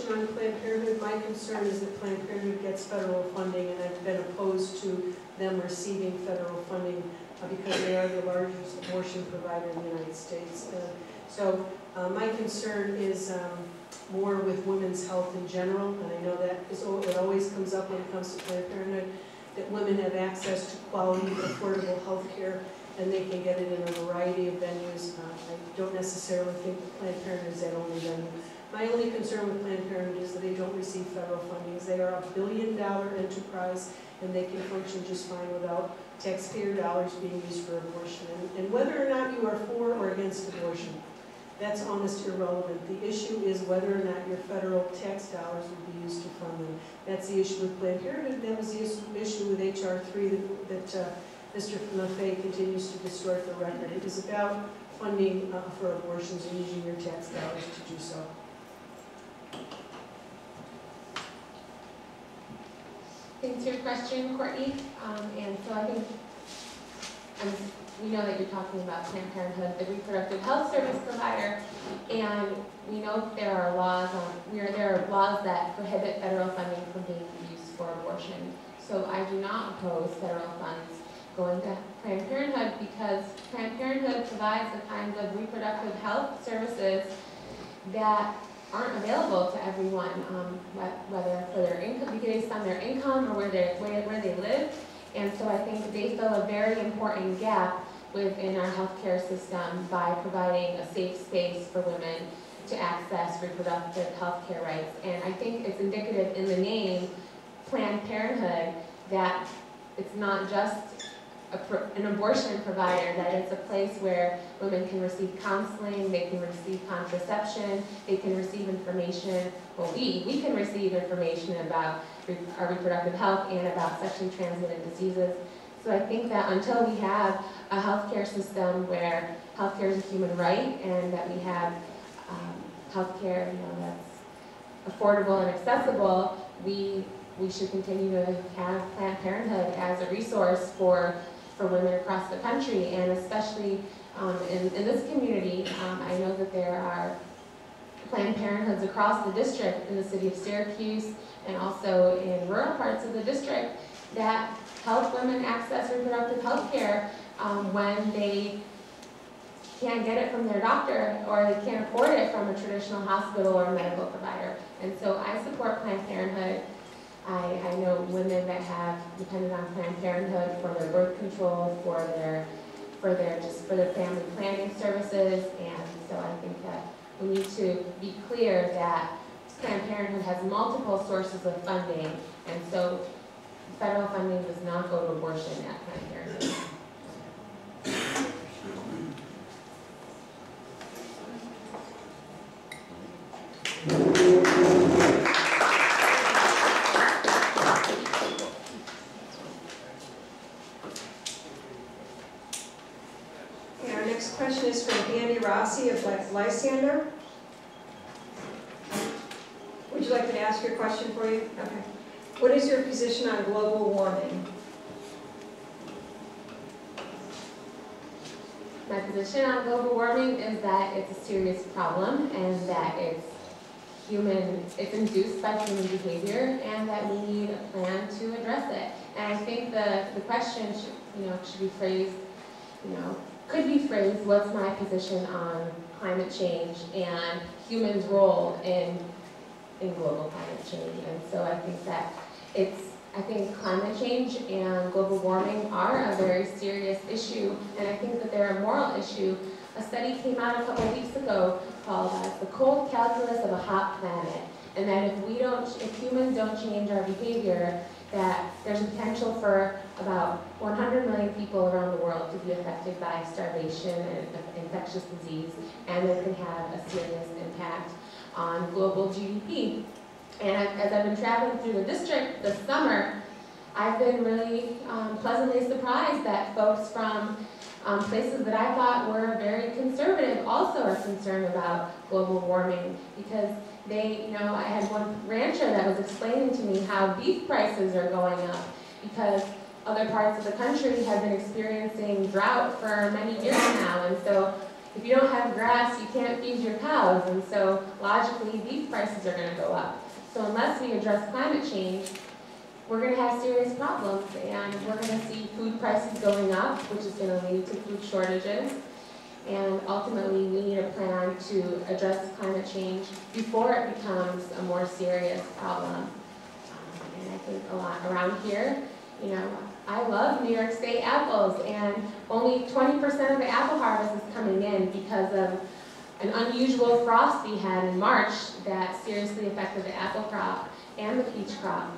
question on Planned Parenthood. My concern is that Planned Parenthood gets federal funding, and I've been opposed to them receiving federal funding because they are the largest abortion provider in the United States. So my concern is more with women's health in general, and I know that is what always comes up when it comes to Planned Parenthood, that women have access to quality, affordable health care, and they can get it in a variety of venues. I don't necessarily think that Planned Parenthood is that only venue. My only concern with Planned Parenthood is that they don't receive federal fundings. They are a billion-dollar enterprise, and they can function just fine without taxpayer dollars being used for abortion. And whether or not you are for or against abortion, that's almost irrelevant. The issue is whether or not your federal tax dollars will be used to fund them. That's the issue with Planned Parenthood. That was the issue with H.R. 3 that Mr. Maffei continues to distort the record. It is about funding for abortions and using your tax dollars to do so. Thanks for your question, Courtney. And so I think we know that you're talking about Planned Parenthood, the reproductive health service provider, and we know that there are laws that prohibit federal funding from being used for abortion. So I do not oppose federal funds going to Planned Parenthood because Planned Parenthood provides the kinds of reproductive health services that aren't available to everyone, whether for their income, based on their income or where they live. And so I think they fill a very important gap within our healthcare system by providing a safe space for women to access reproductive healthcare rights. And I think it's indicative in the name Planned Parenthood that it's not just an abortion provider, that it's a place where women can receive counseling, they can receive contraception, they can receive information. Well, we can receive information about our reproductive health and about sexually transmitted diseases. So I think that until we have a healthcare system where healthcare is a human right and that we have healthcare, that's affordable and accessible, we should continue to have Planned Parenthood as a resource for women across the country, and especially in this community. I know that there are Planned Parenthoods across the district in the city of Syracuse and also in rural parts of the district that help women access reproductive health care when they can't get it from their doctor or they can't afford it from a traditional hospital or medical provider. And so I support Planned Parenthood. I know women that have depended on Planned Parenthood for their birth control, for their family planning services, and so I think that we need to be clear that Planned Parenthood has multiple sources of funding, and so federal funding does not go to abortion at Planned Parenthood. Question is from Andy Rossi of Lysander. Would you like me to ask your question for you? Okay. What is your position on global warming? My position on global warming is that it's a serious problem and that it's induced by human behavior and that we need a plan to address it. And I think the question should be phrased, could be phrased, what's my position on climate change and humans' role in global climate change? And so I think that I think climate change and global warming are a very serious issue, and I think that they're a moral issue. A study came out a couple of weeks ago called The Cold Calculus of a Hot Planet, and that if humans don't change our behavior, that there's a potential for about 100 million people around the world to be affected by starvation and infectious disease, and it can have a serious impact on global GDP. And as I've been traveling through the district this summer, I've been really pleasantly surprised that folks from places that I thought were very conservative also are concerned about global warming, because I had one rancher that was explaining to me how beef prices are going up because other parts of the country have been experiencing drought for many years now, and so if you don't have grass, you can't feed your cows, and so logically, beef prices are going to go up. So unless we address climate change, we're going to have serious problems, and we're going to see food prices going up, which is going to lead to food shortages. And ultimately, we need a plan to address climate change before it becomes a more serious problem. And I think a lot around here, you know, I love New York State apples, and only 20% of the apple harvest is coming in because of an unusual frost we had in March that seriously affected the apple crop and the peach crop.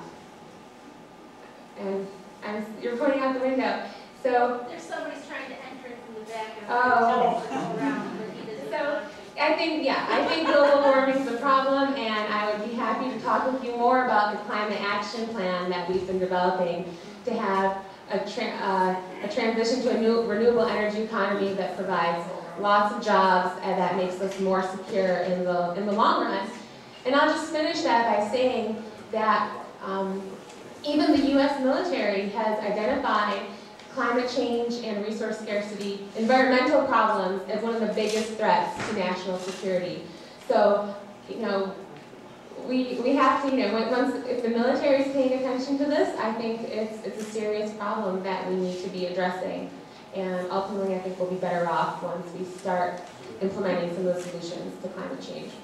And you're pointing out the window. So There's somebody's trying to enter it from the back and Oh. around, but he doesn't. So I think global warming is the problem, and I would be happy to talk with you more about the climate action plan that we've been developing to have a transition to a new renewable energy economy that provides lots of jobs and that makes us more secure in the long run. And I'll just finish that by saying that even the U.S. military has identified climate change and resource scarcity, environmental problems as one of the biggest threats to national security. So, you know, we have to, you know, if the military is paying attention to this, I think it's a serious problem that we need to be addressing. And ultimately, I think we'll be better off once we start implementing some of the solutions to climate change.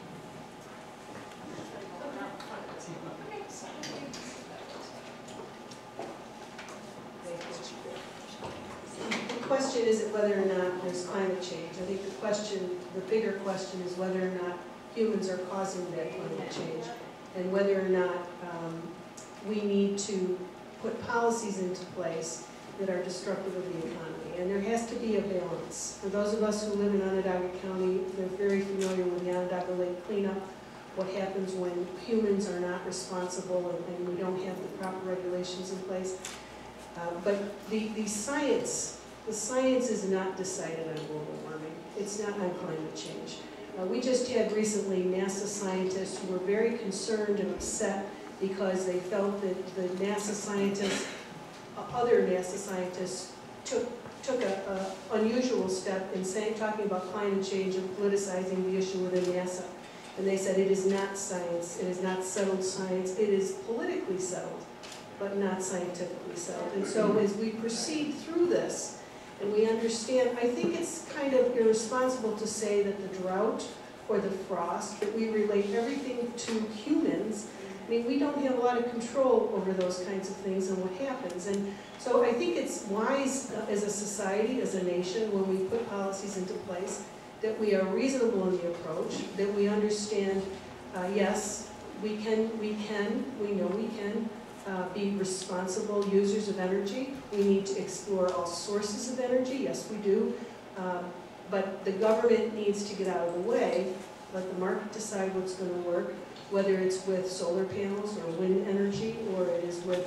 The question isn't whether or not there's climate change. I think the bigger question is whether or not humans are causing that climate change, and whether or not we need to put policies into place that are destructive of the economy. And there has to be a balance. For those of us who live in Onondaga County, they're very familiar with the Onondaga Lake cleanup, what happens when humans are not responsible and we don't have the proper regulations in place. But the science is not decided on global warming. It's not on climate change. We just had recently NASA scientists who were very concerned and upset because they felt that the NASA scientists, other NASA scientists, took an unusual step in talking about climate change and politicizing the issue within NASA. And they said it is not science, it is not settled science, it is politically settled, but not scientifically settled. And so as we proceed through this, and we understand, I think it's kind of irresponsible to say that the drought or the frost, that we relate everything to humans. I mean, we don't have a lot of control over those kinds of things and what happens. And so I think it's wise as a society, as a nation, when we put policies into place, that we are reasonable in the approach, that we understand, yes, we know we can be responsible users of energy. We need to explore all sources of energy, yes we do, but the government needs to get out of the way, let the market decide what's going to work, whether it's with solar panels or wind energy, or it is with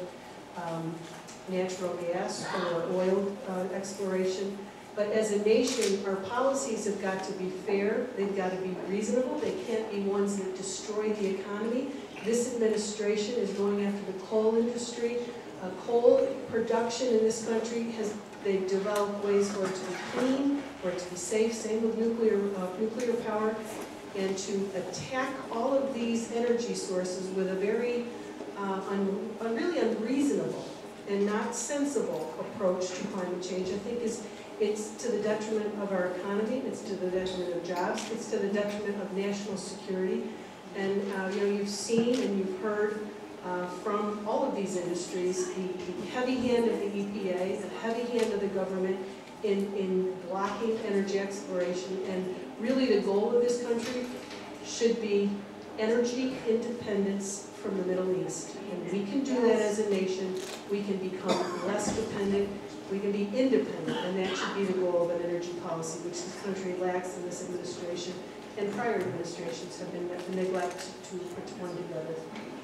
natural gas or oil exploration. But as a nation, our policies have got to be fair, they've got to be reasonable, they can't be ones that destroy the economy. This administration is going after the coal industry. Coal production in this country, they've developed ways for it to be clean, for it to be safe, same with nuclear power, and to attack all of these energy sources with a very really unreasonable and not sensible approach to climate change, I think it's to the detriment of our economy, it's to the detriment of jobs, it's to the detriment of national security. And you know, you've seen and you've heard from all of these industries the heavy hand of the EPA, the heavy hand of the government in blocking energy exploration. And really the goal of this country should be energy independence from the Middle East. And we can do that as a nation. We can become less dependent. We can be independent, and that should be the goal of an energy policy, which this country lacks in this administration, and prior administrations have been neglected to put one together.